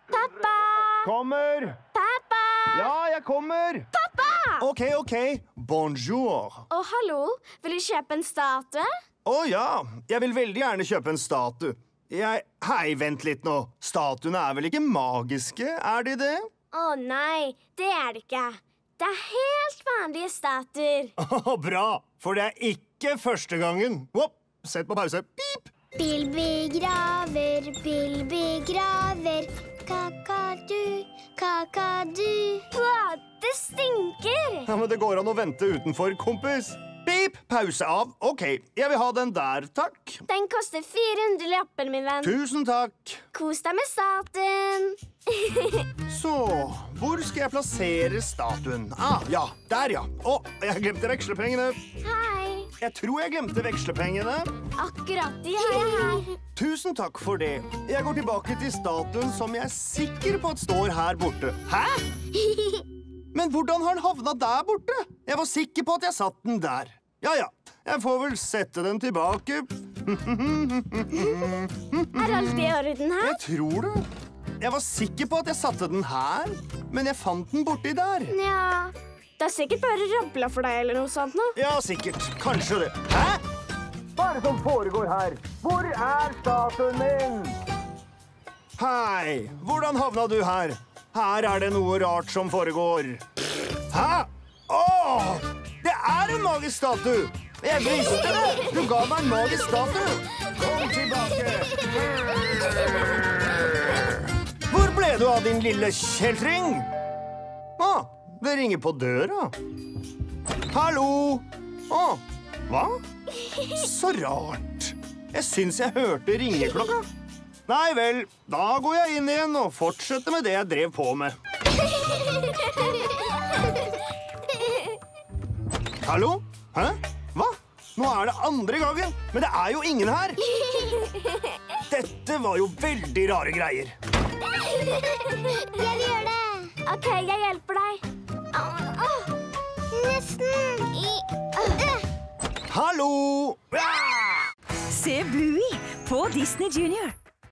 Pappa! Kommer! Pappa! Ja, jeg kommer! Pappa! Ok. Bonjour. Hallo, vil du kjøpe en statue? Ja, jeg vil veldig gjerne kjøpe en statue. Hei, vent litt nå. Statuene er vel ikke magiske, er de det? Nei, det er det ikke. Det er helt vanlige statuer. Bra, for det er ikke første gangen. Hopp, sett på pause. Pip! Bilby graver, kakadu, kakadu. Det stinker! Ja, men det går an å vente utenfor, kompis. Pip, pause av. Ok, jeg vil ha den der, takk. Den koster 400 lapper, min venn. Tusen takk. Kos deg med statuen. Så, hvor skal jeg plassere statuen? Ja, der ja. Jeg glemte vekslepengene. Hei. Jeg tror jeg glemte vekslepengene. Akkurat de har jeg her. Tusen takk for det. Jeg går tilbake til statuen som jeg er sikker på at står her borte. Hæ? Men hvordan har den havnet der borte? Jeg var sikker på at jeg satt den der. Ja, jeg får vel sette den tilbake. Er alt i orden her? Jeg tror det. Jeg var sikker på at jeg satte den her, men jeg fant den borti der. Ja, det er sikkert bare rabla for deg eller noe sånt nå. Ja, sikkert. Kanskje det. Hæ? Hva er det som foregår her? Hvor er statuen min? Hei, hvordan havna du her? Her er det noe rart som foregår. Hæ? Det er en magisk statue! Jeg visste det! Du ga meg en magisk statue! Kom tilbake! Hvor ble du av din lille kjeltring? Det ringer på døra. Hallo? Hva? Så rart. Jeg syns jeg hørte ringeklokka. Nei vel, da går jeg inn igjen og fortsetter med det jeg drev på med. Hallo? Hæ? Hva? Nå er det andre gangen, men det er jo ingen her. Dette var jo veldig rare greier. Jeg vil gjøre det. Ok, jeg hjelper deg. Nesten. Hallo! Se Bluey på Disney Junior.